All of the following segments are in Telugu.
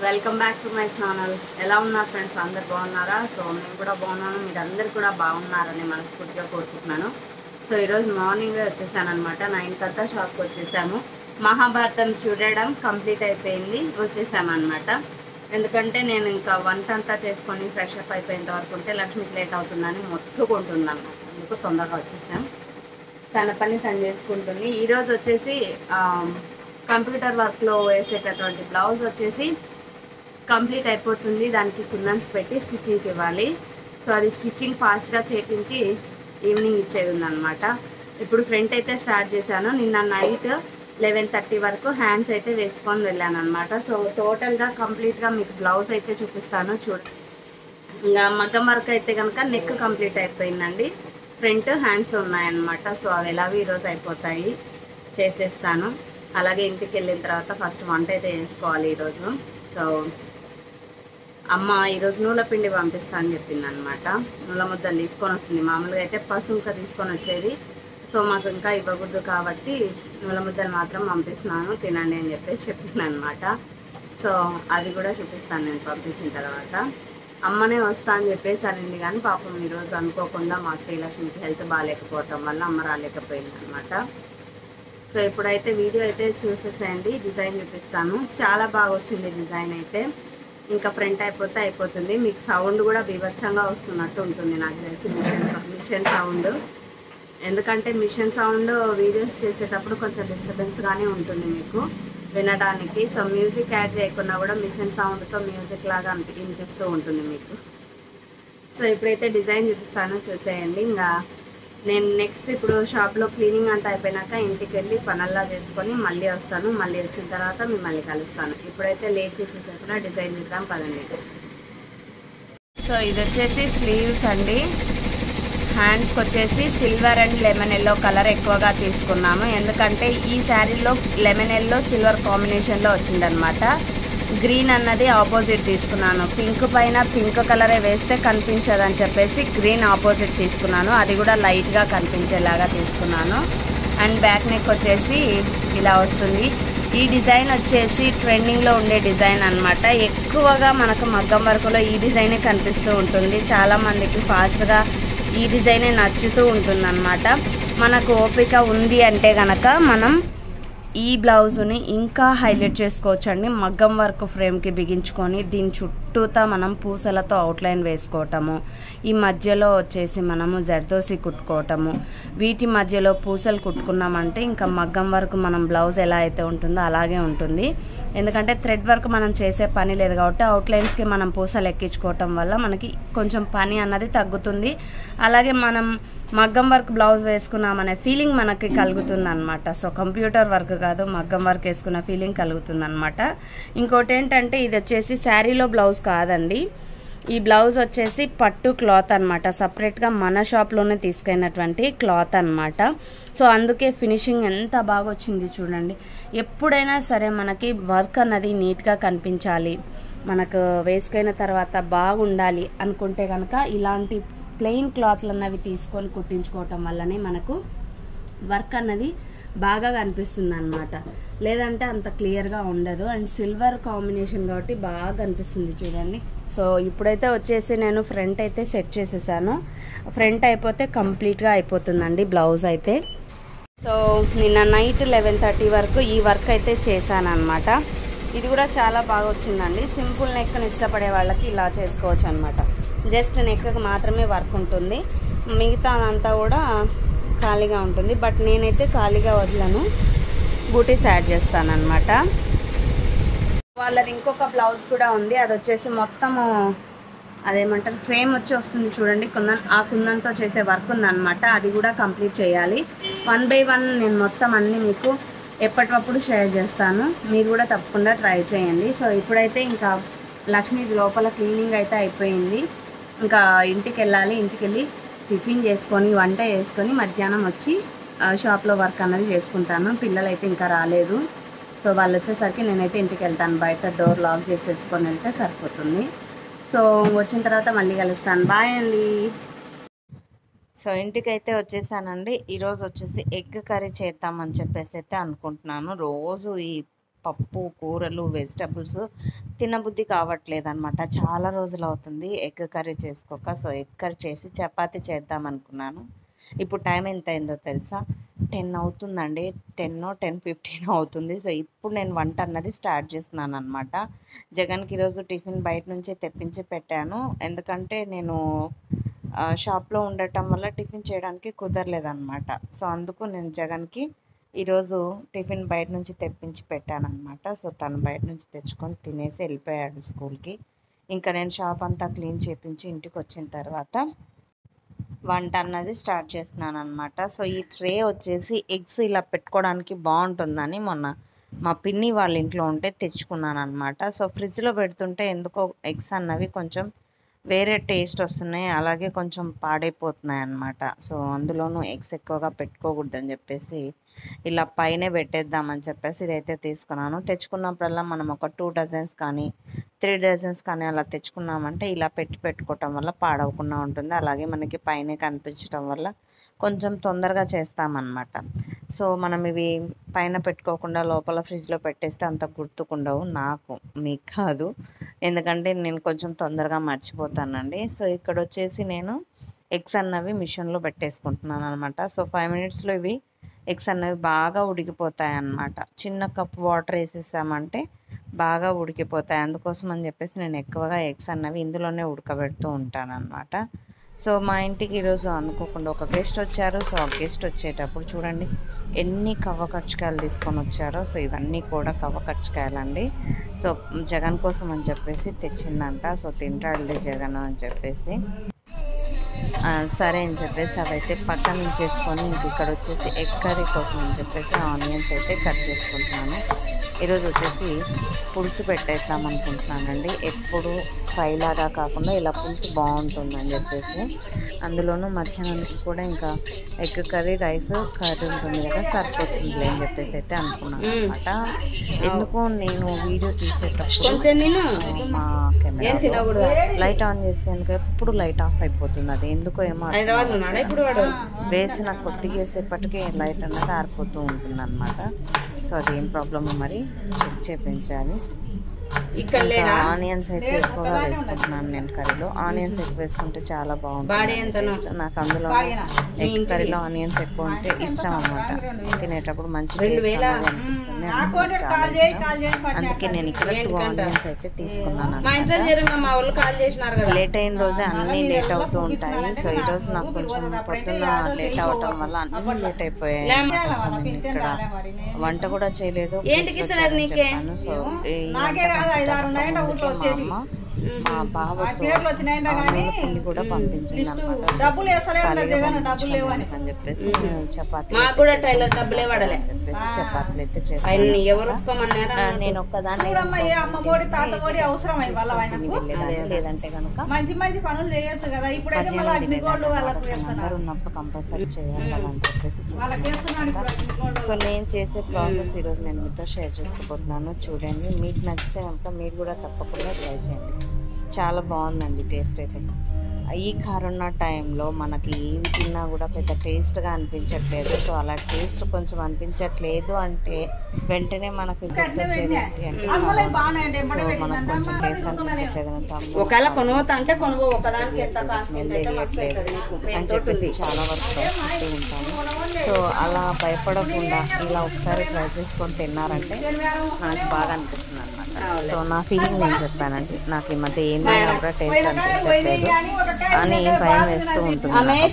Welcome back to my channel. ఎలా ఉన్నారు ఫ్రెండ్స్? అందరు బాగున్నారా? సో నేను కూడా బాగున్నాను, మీరు అందరు కూడా బాగున్నారని మనస్ఫూర్తిగా కోరుకుంటున్నాను. సో ఈరోజు మార్నింగ్ వచ్చేసాను అనమాట. 9 కంతా షాప్కి వచ్చేసాము. మహాభారతం చూడడం కంప్లీట్ అయిపోయింది, వచ్చేసామన్నమాట. ఎందుకంటే నేను ఇంకా వంట అంతా చేసుకొని ఫ్రెష్ అప్ అయిపోయేంత వరకు ఉంటే లక్ష్మికి లేట్ అవుతుందని మొత్తుకుంటున్నాను. అందుకు తొందరగా వచ్చేసాం. తన పని తను చేసుకుంటుంది. ఈరోజు వచ్చేసి కంప్యూటర్ వర్క్లో వేసేటటువంటి బ్లౌజ్ వచ్చేసి కంప్లీట్ అయిపోతుంది. దానికి కుందన్స్ పెట్టి స్టిచ్చింగ్కి ఇవ్వాలి. సో అది స్టిచ్చింగ్ ఫాస్ట్గా చేపించి ఈవినింగ్ ఇచ్చేది ఉందన్నమాట. ఇప్పుడు ఫ్రంట్ అయితే స్టార్ట్ చేశాను. నిన్న నైట్ 11:30 వరకు హ్యాండ్స్ అయితే వేసుకొని వెళ్ళాను అనమాట. సో టోటల్గా కంప్లీట్గా మీకు బ్లౌజ్ అయితే చూపిస్తాను చూడండి. ఇంకా మగ్గం వర్క్ అయితే కనుక నెక్ కంప్లీట్ అయిపోయిందండి. ఫ్రంట్ హ్యాండ్స్ ఉన్నాయన్నమాట. సో అవి ఎలాగో ఈరోజు అయిపోతాయి, చేసేస్తాను. అలాగే ఇంటికి వెళ్ళిన తర్వాత ఫస్ట్ వంట అయితే వేసుకోవాలి ఈరోజు. సో అమ్మ ఈరోజు నూల పిండి పంపిస్తా అని చెప్పింది అనమాట. నూల ముద్దలు తీసుకొని వస్తుంది. మామూలుగా అయితే పసుంక తీసుకొని వచ్చేది. సో మాకు ఇంకా ఇవ్వకూడదు కాబట్టి నూల ముద్దలు మాత్రం పంపిస్తున్నాను, తినండి అని చెప్పేసి చెప్పింది అనమాట. సో అది కూడా చూపిస్తాను నేను పంపించిన తర్వాత. అమ్మనే వస్తా అని చెప్పేసి అనింది, కానీ పాపం ఈరోజు అనుకోకుండా మా శ్రీలక్ష్మికి హెల్త్ బాగాలేకపోవటం వల్ల అమ్మ రాలేకపోయింది అనమాట. సో ఇప్పుడైతే వీడియో అయితే చూసేసేయండి, డిజైన్ చూపిస్తాను. చాలా బాగా వచ్చింది డిజైన్ అయితే. ఇంకా ఫ్రంట్ అయిపోతే అయిపోతుంది. మీకు సౌండ్ కూడా బీభత్సంగా వస్తున్నట్టు ఉంటుంది నాకు తెలిసి, మిషన్ సౌండ్. ఎందుకంటే మిషన్ సౌండ్ వీడియోస్ చేసేటప్పుడు కొంచెం డిస్టర్బెన్స్గానే ఉంటుంది మీకు వినడానికి. సో మ్యూజిక్ యాడ్ చేయకుండా కూడా మిషన్ సౌండ్తో మ్యూజిక్ లాగా వినిపిస్తూ ఉంటుంది మీకు. సో ఇప్పుడైతే డిజైన్ చూపిస్తాను, చూసేయండి. ఇంకా నేను నెక్స్ట్ ఇప్పుడు షాప్లో క్లీనింగ్ అంతా అయిపోయినాక ఇంటికి వెళ్ళి పనల్లా చేసుకొని మళ్ళీ వస్తాను. మళ్ళీ వచ్చిన తర్వాత మిమ్మల్ని కలుస్తాను. ఇప్పుడైతే లేట్ చేసేసిన డిజైన్ చూద్దాం పదండి. సో ఇది వచ్చేసి స్లీవ్స్ అండి. హ్యాండ్స్కి వచ్చేసి silver and lemon yellow colour ఎక్కువగా తీసుకున్నాము. ఎందుకంటే ఈ శారీలో లెమన్ ఎల్లో సిల్వర్ కాంబినేషన్లో వచ్చిందనమాట. గ్రీన్ అన్నది ఆపోజిట్ తీసుకున్నాను. పింక్ పైన పింక్ కలరే వేస్తే కనిపించదని చెప్పేసి గ్రీన్ ఆపోజిట్ తీసుకున్నాను. అది కూడా లైట్గా కనిపించేలాగా తీసుకున్నాను. అండ్ బ్యాక్ నెక్ వచ్చేసి ఇలా వస్తుంది. ఈ డిజైన్ వచ్చేసి ట్రెండింగ్లో ఉండే డిజైన్ అనమాట. ఎక్కువగా మనకు మగ్గం వర్క్లో ఈ డిజైనే కనిపిస్తూ ఉంటుంది. చాలామందికి ఫాస్ట్గా ఈ డిజైనే నచ్చుతూ ఉంటుందన్నమాట. మనకు ఓపిక ఉంది అంటే కనుక మనం ఈ బ్లౌజుని ఇంకా హైలైట్ చేసుకోవచ్చు అండి. మగ్గం వర్క్ ఫ్రేమ్కి బిగించుకొని దీని చుట్టూతా మనం పూసలతో అవుట్లైన్ వేసుకోవటము, ఈ మధ్యలో వచ్చేసి మనము జర్దోసి కుట్టుకోవటము, వీటి మధ్యలో పూసలు కుట్టుకున్నామంటే ఇంకా మగ్గం వర్క్ మనం బ్లౌజ్ ఎలా అయితే ఉంటుందో అలాగే ఉంటుంది. ఎందుకంటే థ్రెడ్ వర్క్ మనం చేసే పని లేదు కాబట్టి అవుట్లైన్స్కి మనం పూసలు ఎక్కించుకోవటం వల్ల మనకి కొంచెం పని అన్నది తగ్గుతుంది. అలాగే మనం మగ్గం వర్క్ బ్లౌజ్ వేసుకున్నామనే ఫీలింగ్ మనకి కలుగుతుంది అనమాట. సో కంప్యూటర్ వర్క్ కాదు, మగ్గం వర్క్ వేసుకున్న ఫీలింగ్ కలుగుతుంది అనమాట. ఇంకోటి ఏంటంటే ఇది వచ్చేసి శారీలో బ్లౌజ్ కాదండి. ఈ బ్లౌజ్ వచ్చేసి పట్టు క్లాత్ అనమాట. సపరేట్గా మన షాప్లోనే తీసుకెళ్ళినటువంటి క్లాత్ అనమాట. సో అందుకే ఫినిషింగ్ ఎంత బాగా వచ్చింది చూడండి. ఎప్పుడైనా సరే మనకి వర్క్ అన్నది నీట్గా కనిపించాలి, మనకు వేసుకున్న తర్వాత బాగుండాలి అనుకుంటే కనుక ఇలాంటి ప్లెయిన్ క్లాత్లు అన్నవి తీసుకొని కుట్టించుకోవటం వల్లనే మనకు వర్క్ అన్నది బాగా కనిపిస్తుంది అనమాట. లేదంటే అంత క్లియర్గా ఉండదు. అండ్ సిల్వర్ కాంబినేషన్ కాబట్టి బాగా కనిపిస్తుంది చూడండి. సో ఇప్పుడైతే వచ్చేసి నేను ఫ్రంట్ అయితే సెట్ చేసేసాను. ఫ్రంట్ అయిపోతే కంప్లీట్గా అయిపోతుందండి బ్లౌజ్ అయితే. సో నిన్న నైట్ 11:30 వరకు ఈ వర్క్ అయితే చేశాను అనమాట. ఇది కూడా చాలా బాగా వచ్చిందండి. సింపుల్ నెక్ని ఇష్టపడే వాళ్ళకి ఇలా చేసుకోవచ్చు అనమాట. జస్ట్ నెక్కి మాత్రమే వర్క్ ఉంటుంది, మిగతా అంతా కూడా ఖాళీగా ఉంటుంది. బట్ నేనైతే ఖాళీగా వదలను, బూటీస్ యాడ్ చేస్తాను అనమాట. వాళ్ళది ఇంకొక బ్లౌజ్ కూడా ఉంది. అది వచ్చేసి మొత్తము అదేమంటారు ఫ్రేమ్ వచ్చి వస్తుంది చూడండి. ఆ కుందంతో చేసే వర్క్ ఉందన్నమాట. అది కూడా కంప్లీట్ చేయాలి. 1 by 1 నేను మొత్తం అన్నీ మీకు ఎప్పటికప్పుడు షేర్ చేస్తాను. మీరు కూడా తప్పకుండా ట్రై చేయండి. సో ఇప్పుడైతే ఇంకా లక్ష్మి లోపల క్లీనింగ్ అయితే అయిపోయింది. ఇంకా ఇంటికి వెళ్ళాలి. ఇంటికి వెళ్ళి టిఫిన్ చేసుకొని వంట చేసుకొని మధ్యాహ్నం వచ్చి షాప్లో వర్క్ అన్నది చేసుకుంటాను. పిల్లలు అయితే ఇంకా రాలేదు. సో వాళ్ళు వచ్చేసరికి నేనైతే ఇంటికి వెళ్తాను. బయట డోర్ లాక్ చేసేసుకొని వెళ్తే సరిపోతుంది. సో వచ్చిన తర్వాత మళ్ళీ కలుస్తాను. బాయ్ అండి. సో ఇంటికైతే వచ్చేసానండి. ఈరోజు వచ్చేసి ఎగ్ కర్రీ చేద్దామని చెప్పేసి అయితే అనుకుంటున్నాను. రోజు ఈ పప్పు కూరలు వెజిటబుల్స్ తినబుద్ధి కావట్లేదు అనమాట. చాలా రోజులు అవుతుంది ఎగ్ కర్రీ చేసుకోక. సో ఎగ్ కర్రీ చేసి చపాతీ చేద్దాం అనుకున్నాను. ఇప్పుడు టైం ఎంత అయిందో తెలుసా? 10 అవుతుందండి. 10:15 అవుతుంది. సో ఇప్పుడు నేను వంట అన్నది స్టార్ట్ చేస్తున్నాను అనమాట. జగన్కి ఈరోజు టిఫిన్ బయట నుంచే తెప్పించి పెట్టాను. ఎందుకంటే నేను షాప్లో ఉండటం వల్ల టిఫిన్ చేయడానికి కుదరలేదన్నమాట. సో అందుకు నేను జగన్కి ఈరోజు టిఫిన్ బయట నుంచి తెప్పించి పెట్టాను అనమాట. సో తను బయట నుంచి తెచ్చుకొని తినేసి వెళ్ళిపోయాడు స్కూల్కి. ఇంకా నేను షాప్ అంతా క్లీన్ చేయించి ఇంటికి వచ్చిన తర్వాత వంట అన్నది స్టార్ట్ చేస్తున్నాను అనమాట. సో ఈ ట్రే వచ్చేసి ఎగ్స్ ఇలా పెట్టుకోవడానికి బాగుంటుందని మొన్న మా పిన్ని వాళ్ళ ఇంట్లో ఉంటే తెచ్చుకున్నాను అనమాట. సో ఫ్రిడ్జ్లో పెడుతుంటే ఎందుకో ఎగ్స్ అన్నవి కొంచెం వేరే టేస్ట్ వస్తున్నాయి, అలాగే కొంచెం పాడైపోతున్నాయి అన్నమాట. సో అందులోనూ ఎగ్స్ ఎక్కువగా పెట్టుకోకూడదని చెప్పేసి ఇలా పైనే పెట్టేద్దామని చెప్పేసి ఇదైతే తీసుకున్నాను. తెచ్చుకున్నప్పుడల్లా మనం ఒక 2 డజన్స్ కానీ 3 డజన్స్ కానీ అలా తెచ్చుకున్నామంటే ఇలా పెట్టుకోవటం వల్ల పాడవకుండా ఉంటుంది. అలాగే మనకి పైనే కనిపించడం వల్ల కొంచెం తొందరగా చేస్తామన్నమాట. సో మనం ఇవి పైన పెట్టుకోకుండా లోపల ఫ్రిడ్జ్లో పెట్టేస్తే అంత గుర్తుకుండవు, నాకు మీకు కాదు, ఎందుకంటే నేను కొంచెం తొందరగా మర్చిపోతానండి. సో ఇక్కడ వచ్చేసి నేను ఎగ్స్ అన్నవి మిషన్లో పెట్టేసుకుంటున్నాను అనమాట. సో 5 మినిట్స్లో ఇవి ఎగ్స్ అన్నవి బాగా ఉడికిపోతాయి అన్నమాట. చిన్న కప్ వాటర్ వేసేసామంటే బాగా ఉడికిపోతాయి. అందుకోసం అని చెప్పేసి నేను ఎక్కువగా ఎగ్స్ అన్నవి ఇందులోనే ఉడకబెడుతూ ఉంటాను అనమాట. సో మా ఇంటికి ఈరోజు అనుకోకుండా ఒక గెస్ట్ వచ్చారు. సో ఆ గెస్ట్ వచ్చేటప్పుడు చూడండి ఎన్ని కవ్వ కర్చికాయలు తీసుకొని వచ్చారో. సో ఇవన్నీ కూడా కవ్వ కర్చికాయలండి. సో జగన్ కోసం అని చెప్పేసి తెచ్చిందంట. సో తింటాడులే జగన్ అని చెప్పేసి సరే అని చెప్పేసి అవైతే పక్కన నుంచేసుకొని ఇంక ఇక్కడ వచ్చేసి ఎగ్ కర్రీ కోసం అని చెప్పేసి ఆనియన్స్ అయితే కట్ చేసుకుంటున్నాను. ఈరోజు వచ్చేసి పులుసు పెట్టేద్దాం అనుకుంటున్నానండి. ఎప్పుడు ఫ్రై లాగా కాకుండా ఇలా పులుసు బాగుంటుందని చెప్పేసి, అందులోనూ మధ్యాహ్నానికి కూడా ఇంకా ఎగ్ కర్రీ రైస్ కర్రీ ఉంటుంది కదా, సరిపోతుంది అని చెప్పేసి అయితే అనుకున్నాను అనమాట. ఎందుకు నేను వీడియో తీసేటప్పుడు మా కెమెరా లైట్ ఆన్ చేస్తే ఎందుకు ఎప్పుడు లైట్ ఆఫ్ అయిపోతుంది, అది ఎందుకో ఏమో వేసిన కొద్దిగా వేసేపటికి లైట్ అన్నది ఆరిపోతూ ఉంటుంది అనమాట. సో అదేం ప్రాబ్లమ్ మరి చెక్ చేయించాలి. ఇక్కడ ఆనియన్స్ అయితే ఎక్కువగా వేసుకుంటున్నాను నేను కర్రీలో. ఆనియన్స్ ఎక్కువ వేసుకుంటే చాలా బాగుంటుంది. నాకు అందులో ఎగ్ కర్రీలో ఆనియన్స్ ఎక్కువ ఉంటే ఇష్టం అనమాట. తినేటప్పుడు మంచి టేస్ట్ అనేది అనిపిస్తుంది, చాలా ఇష్టం. అందుకే నేను ఇక్కడ 2 ఆనియన్స్ అయితే తీసుకున్నాను. లేట్ అయిన రోజే అన్నీ లేట్ అవుతూ ఉంటాయి. సో ఈరోజు నాకు కొంచెం పొద్దున్న లేట్ అవటం వల్ల అన్నీ లేట్ అయిపోయాయి అనమాట. సో నేను ఇక్కడ వంట కూడా చేయలేదు, చెప్పాను. సో మా బావతో పిండి కూడా పంపించింది అనమాట. అని చెప్పేసి చపాతీలు అయితే చేస్తాను. నేను ఒక్కదాన్ని లేదంటే కనుక అందరూ ఉన్నప్పుడు కంపల్సరీ చేయాలి కదా అని చెప్పేసి చేస్తాను. సో నేను చేసే ప్రాసెస్ ఈరోజు నేను మీతో షేర్ చేసుకోబోతున్నాను. చూడండి, మీకు నచ్చితే కనుక మీరు కూడా తప్పకుండా ట్రై చేయండి. చాలా బాగుందండి టేస్ట్ అయితే. ఈ కరోనా టైంలో మనకి ఏమి తిన్నా కూడా పెద్ద టేస్ట్గా అనిపించట్లేదు. సో అలా టేస్ట్ కొంచెం అనిపించట్లేదు అంటే వెంటనే మనకు గుర్తొచ్చేది ఏంటి అంటే, సో మనకు కొంచెం టేస్ట్ అనిపించట్లేదు అని చెప్పేసి చాలా వరకు భయపడుతూ ఉంటాను. సో అలా భయపడకుండా ఇలా ఒకసారి ట్రై చేసుకొని తిన్నారంటే నాకు బాగా అనిపిస్తుంది అనమాట. సో నా ఫీలింగ్ నేను చెప్పానండి. నాకు ఈ మధ్య ఏం కూడా టేస్ట్ అనిపించట్లేదు అని భయం వేస్తూ ఉంటుంది.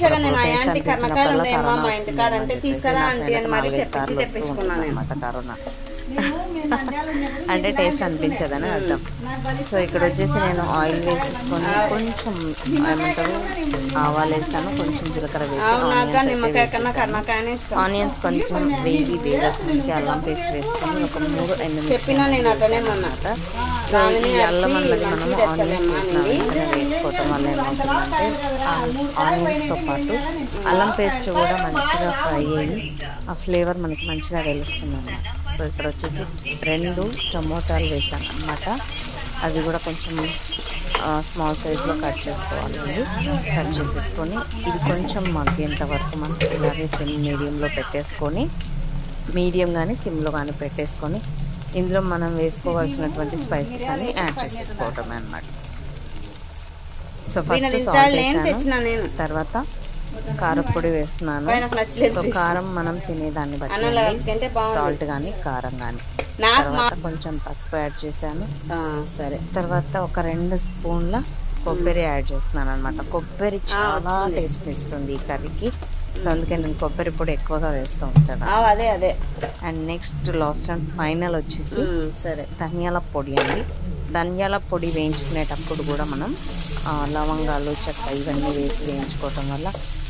కరోనా అంటే టేస్ట్ అనిపించదని అర్థం. సో ఇక్కడ వచ్చేసి నేను ఆయిల్ వేసేసుకొని కొంచెం ఏమంటారు ఆవాలు వేసాను, కొంచెం జీలకర్ర వేసి ఆనియన్స్ కొంచెం వేగడానికి అల్లం పేస్ట్ వేసుకొని ఒక 3 ఎండుమిర్చి అన్నమాట. సో ఈ అల్లం అన్నది మనము ఆనియన్స్ వేసుకోవటం వల్ల ఏమవుతుందంటే ఆనియన్స్తో పాటు అల్లం పేస్ట్ కూడా మంచిగా ఫ్రై అయ్యి ఆ ఫ్లేవర్ మనకి మంచిగా తెలుస్తుంది అన్నమాట. సో ఇక్కడ వచ్చేసి 2 టమోటాలు వేసాను అన్నమాట. అవి కూడా కొంచెం స్మాల్ సైజ్లో కట్ చేసుకోవాలండి. కట్ చేసేసుకొని ఇది కొంచెం మగ్గేంత వరకు మనం ఇలాగే సిమ్ మీడియంలో పెట్టేసుకొని, మీడియం కానీ సిమ్లో కానీ పెట్టేసుకొని ఇందులో మనం వేసుకోవాల్సినటువంటి స్పైసెస్ అన్ని యాడ్ చేసేసుకోవటమే అన్నమాట. సో ఫస్ట్ సాల్ట్ వేసాను, తర్వాత కారపొడి వేస్తున్నాను. సో కారం మనం తినేదాన్ని బట్టి, సాల్ట్ కానీ కారం కానీ. తర్వాత కొంచెం పసుపు యాడ్ చేశాను. సరే, తర్వాత ఒక 2 స్పూన్ల కొబ్బరి యాడ్ చేస్తున్నాను అనమాట. కొబ్బరి చాలా టేస్ట్ ఇస్తుంది ఈ కర్రీకి. సో అందుకే నేను కొబ్బరి పొడి ఎక్కువగా వేస్తూ ఉంటాను. అదే and next last and final వచ్చేసి సరే ధనియాల పొడి అండి. ధనియాల పొడి వేయించుకునేటప్పుడు కూడా మనం లవంగాలు, చెక్క ఇవన్నీ వేసి వేయించుకోవటం వల్ల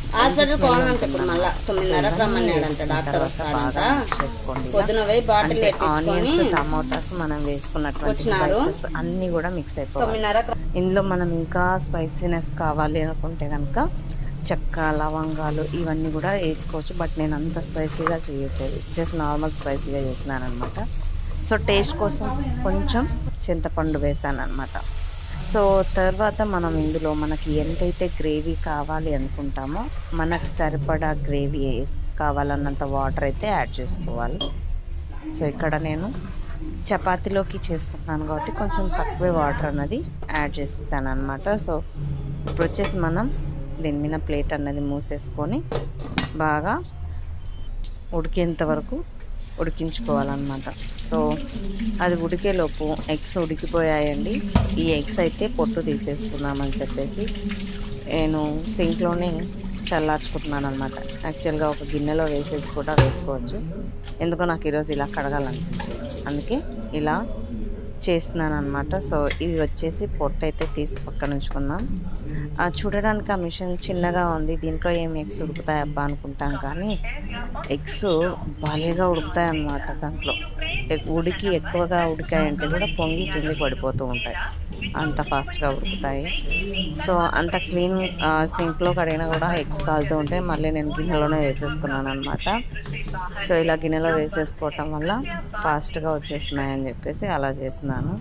ఆనియన్స్, టమాటాస్ మనం వేసుకున్నటువంటి స్పైసెస్ అన్ని కూడా మిక్స్ అయిపోవాలి. ఇందులో మనం ఇంకా స్పైసీనెస్ కావాలి అనుకుంటే కనుక చెక్క, లవంగాలు ఇవన్నీ కూడా వేసుకోవచ్చు. బట్ నేను అంత స్పైసీగా చేయట్లేదు, జస్ట్ నార్మల్ స్పైసీగా చేస్తున్నాను అనమాట. సో టేస్ట్ కోసం కొంచెం చింతపండు వేసాను అనమాట. సో తర్వాత మనం ఇందులో మనకి ఎంతైతే గ్రేవీ కావాలి అనుకుంటామో మనకు సరిపడా గ్రేవీ కావాలన్నంత వాటర్ అయితే యాడ్ చేసుకోవాలి. సో ఇక్కడ నేను చపాతీలోకి చేసుకుంటున్నాను కాబట్టి కొంచెం తక్కువే వాటర్ అన్నది యాడ్ చేసేసాను అనమాట. సో ఇప్పుడు వచ్చేసి మనం దీని మీద ప్లేట్ అన్నది మూసేసుకొని బాగా ఉడికేంత వరకు ఉడికించుకోవాలన్నమాట. సో అది ఉడికేలోపు ఎగ్స్ ఉడికిపోయాయండి. ఈ ఎగ్స్ అయితే పొట్టు తీసేసుకుందామని చెప్పేసి నేను సింక్లోనే చల్లార్చుకుంటున్నాను అనమాట. యాక్చువల్గా ఒక గిన్నెలో వేసేసి కూడా వేసుకోవచ్చు, ఎందుకో నాకు ఈరోజు ఇలా కడగాలనిపించింది, అందుకే ఇలా చేస్తున్నాను అనమాట. సో ఇవి వచ్చేసి పొట్టు అయితే తీసి పక్కన ఉంచుకున్నాం. చూడడానికి ఆ మిషన్ చిన్నగా ఉంది, దీంట్లో ఏమి ఎగ్స్ ఉడుకుతాయి అబ్బా అనుకుంటాం, కానీ ఎగ్స్ భలేగా ఉడుకుతాయి అన్నమాట. దాంట్లో ఉడికి ఎక్కువగా ఉడికాయంటే కూడా పొంగి కిందికి పడిపోతూ ఉంటాయి, అంత ఫాస్ట్గా ఉడుకుతాయి. సో అంత క్లీన్ సింక్లో కడిగినా కూడా ఎగ్స్ కాలుతూ ఉంటాయి. మళ్ళీ నేను గిన్నెలోనే వేసేసుకున్నాను అనమాట. సో ఇలా గిన్నెలో వేసేసుకోవటం వల్ల ఫాస్ట్గా వచ్చేస్తున్నాయని చెప్పేసి అలా చేస్తున్నాను.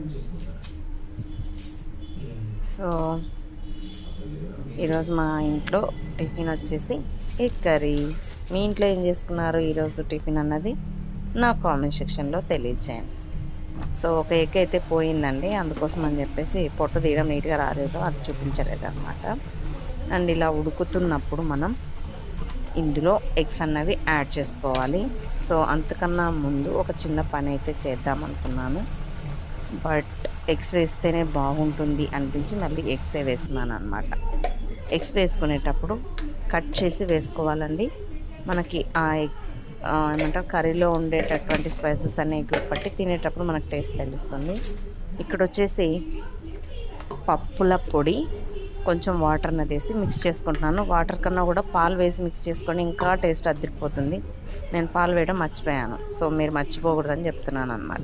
సో ఈరోజు మా ఇంట్లో టిఫిన్ వచ్చేసి ఎగ్ కర్రీ. మీ ఇంట్లో ఏం చేసుకున్నారు ఈరోజు టిఫిన్ అన్నది నా కామెంట్ సెక్షన్లో తెలియచేయండి. సో ఒక ఎగ్ అయితే పోయిందండి, అందుకోసం అని చెప్పేసి పొట్టు తీయడం నీట్గా రాలేదు, అది చూపించలేదు అనమాట. అండ్ ఇలా ఉడుకుతున్నప్పుడు మనం ఇందులో ఎగ్స్ అన్నవి యాడ్ చేసుకోవాలి. సో అంతకన్నా ముందు ఒక చిన్న పని అయితే చేద్దాం అనుకున్నాను, బట్ ఎగ్స్ వేస్తేనే బాగుంటుంది అనిపించి మళ్ళీ ఎగ్సే వేస్తున్నాను అనమాట. ఎగ్స్ వేసుకునేటప్పుడు కట్ చేసి వేసుకోవాలండి. మనకి ఆ ఎగ్ ఏమంటారు కర్రీలో ఉండేటటువంటి స్పైసెస్ అన్ని ఎగ్ పట్టి తినేటప్పుడు మనకు టేస్ట్ తెలుస్తుంది. ఇక్కడ వచ్చేసి పప్పుల పొడి కొంచెం వాటర్ అన్నది వేసి మిక్స్ చేసుకుంటున్నాను. వాటర్ కన్నా కూడా పాలు వేసి మిక్స్ చేసుకొని ఇంకా టేస్ట్ అదిరిపోతుంది. నేను పాలు వేయడం మర్చిపోయాను, సో మీరు మర్చిపోకూడదని చెప్తున్నాను అనమాట.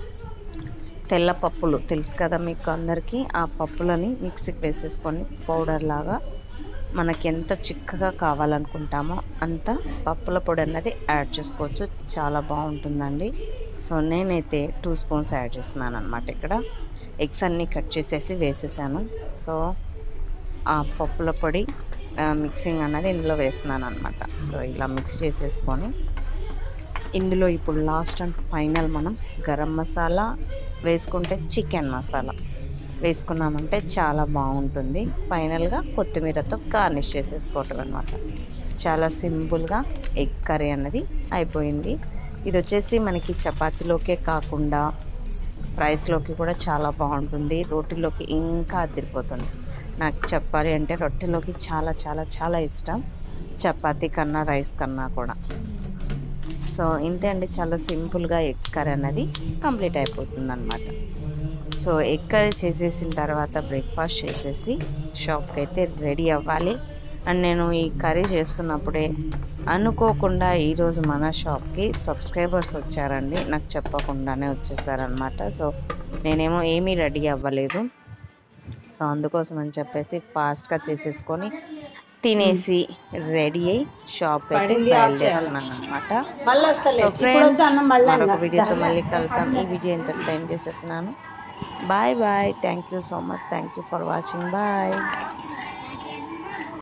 తెల్ల పప్పులు తెలుసు కదా మీకు అందరికీ, ఆ పప్పులని మిక్సీకి వేసేసుకొని పౌడర్ లాగా మనకి ఎంత చిక్కగా కావాలనుకుంటామో అంత పప్పుల పొడి అన్నది యాడ్ చేసుకోవచ్చు, చాలా బాగుంటుందండి. సో నేనైతే 2 స్పూన్స్ యాడ్ చేస్తున్నాను అనమాట. ఇక్కడ ఎగ్స్ అన్నీ కట్ చేసేసి వేసేసాను. సో ఆ పప్పుల పొడి మిక్సింగ్ అన్నది ఇందులో వేస్తున్నాను అనమాట. సో ఇలా మిక్స్ చేసేసుకొని ఇందులో ఇప్పుడు లాస్ట్ అండ్ ఫైనల్ మనం గరం మసాలా వేసుకుంటే చికెన్ మసాలా వేసుకున్నామంటే చాలా బాగుంటుంది. ఫైనల్గా కొత్తిమీరతో గార్నిష్ చేసేసుకోవటం అనమాట. చాలా సింపుల్గా ఎగ్ కర్రీ అన్నది అయిపోయింది. ఇది వచ్చేసి మనకి చపాతీలోకే కాకుండా రైస్లోకి కూడా చాలా బాగుంటుంది, రోటీలోకి ఇంకా అదిరిపోతుంది. నాకు చెప్పాలి అంటే రొట్టెలోకి చాలా చాలా చాలా ఇష్టం, చపాతీ కన్నా రైస్ కన్నా కూడా. సో ఇంతే అండి, చాలా సింపుల్గా ఎగ్ కర్రీ అన్నది కంప్లీట్ అయిపోతుంది అనమాట. సో ఎగ్ కర్రీ చేసేసిన తర్వాత బ్రేక్ఫాస్ట్ చేసేసి షాప్కి అయితే రెడీ అవ్వాలి. అండ్ నేను ఈ కర్రీ చేస్తున్నప్పుడే అనుకోకుండా ఈరోజు మన షాప్కి సబ్స్క్రైబర్స్ వచ్చారండి, నాకు చెప్పకుండానే వచ్చేసారనమాట. సో నేనేమో ఏమీ రెడీ అవ్వలేదు, సో అందుకోసం అని చెప్పేసి ఫాస్ట్గా చేసేసుకొని తినేసి రెడీ అయ్యి షాప్కి అయితే బయలుదేరుతున్నాను అనమాట. సో ఫ్రెండ్స్ మరొక వీడియోతో మళ్ళీ కలుద్దాం. ఈ వీడియో ఇంతటితో టైం చేసేస్తున్నాను. Bye bye, thank you so much, thank you for watching, bye.